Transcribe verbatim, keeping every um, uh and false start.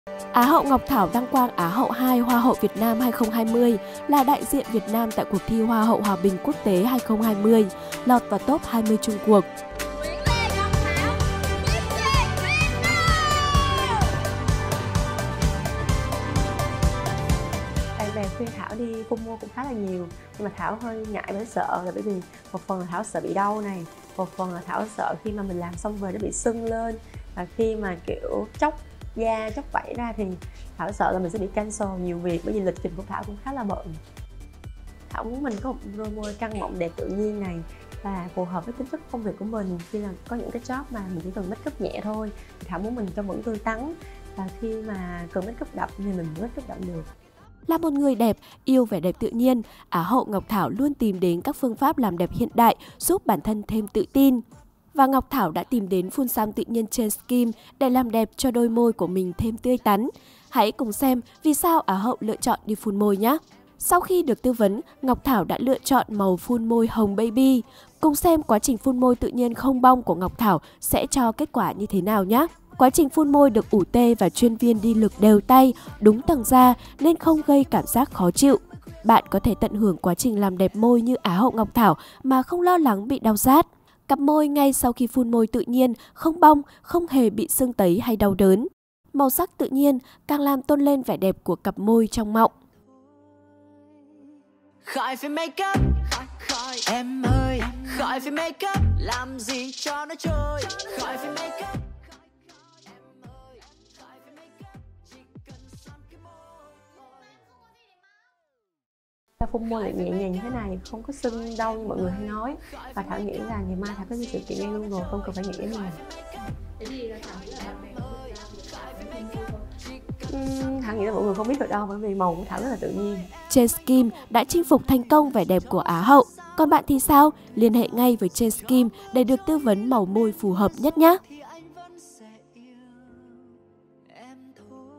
Á hậu Ngọc Thảo đăng quang Á hậu hai Hoa hậu Việt Nam hai không hai không, là đại diện Việt Nam tại cuộc thi Hoa hậu Hòa bình quốc tế hai không hai không, lọt vào top hai mươi chung cuộc. Bạn bè khuyên Thảo đi phun môi cũng khá là nhiều, nhưng mà Thảo hơi ngại bởi sợ, là bởi vì một phần là Thảo sợ bị đau này, một phần là Thảo sợ khi mà mình làm xong về nó bị sưng lên, và khi mà kiểu chóc da, chóc vảy ra thì Thảo sợ là mình sẽ bị cancel nhiều việc, bởi vì lịch trình của Thảo cũng khá là bận. Thảo muốn mình có một đôi môi căng mọng đẹp tự nhiên này và phù hợp với tính chất công việc của mình. Khi là có những cái job mà mình chỉ cần make up nhẹ thôi thì Thảo muốn mình trông vẫn tươi tắn, và khi mà cần make up đậm thì mình make up đậm được. Là một người đẹp, yêu vẻ đẹp tự nhiên, Á hậu Ngọc Thảo luôn tìm đến các phương pháp làm đẹp hiện đại giúp bản thân thêm tự tin. Và Ngọc Thảo đã tìm đến phun xăm tự nhiên trên Skin để làm đẹp cho đôi môi của mình thêm tươi tắn. Hãy cùng xem vì sao Á hậu lựa chọn đi phun môi nhé! Sau khi được tư vấn, Ngọc Thảo đã lựa chọn màu phun môi hồng baby. Cùng xem quá trình phun môi tự nhiên không bong của Ngọc Thảo sẽ cho kết quả như thế nào nhé! Quá trình phun môi được ủ tê và chuyên viên đi lực đều tay, đúng tầng da nên không gây cảm giác khó chịu. Bạn có thể tận hưởng quá trình làm đẹp môi như Á hậu Ngọc Thảo mà không lo lắng bị đau rát. Cặp môi ngay sau khi phun môi tự nhiên, không bong, không hề bị sưng tấy hay đau đớn. Màu sắc tự nhiên càng làm tôn lên vẻ đẹp của cặp môi trong mọng. Khỏi phải make up, khỏi, khỏi. Em ơi, khỏi phải make up, làm gì cho nó trôi. Khỏi phải make up. Ta phun môi lại nhẹ nhàng như thế này, không có sưng đau như mọi người hay nói. Và Thảo nghĩ là ngày mai Thảo có đi sự kiện ngay luôn rồi, không cần phải nghĩ đến nhiều. Thế thì là Thảo nghĩ là bạn bè không biết Uhm, Thảo nghĩ là mọi người không biết được đâu, bởi vì màu của Thảo rất là tự nhiên. Trên Skin đã chinh phục thành công vẻ đẹp của Á hậu. Còn bạn thì sao? Liên hệ ngay với Trên Skin để được tư vấn màu môi phù hợp nhất nhé!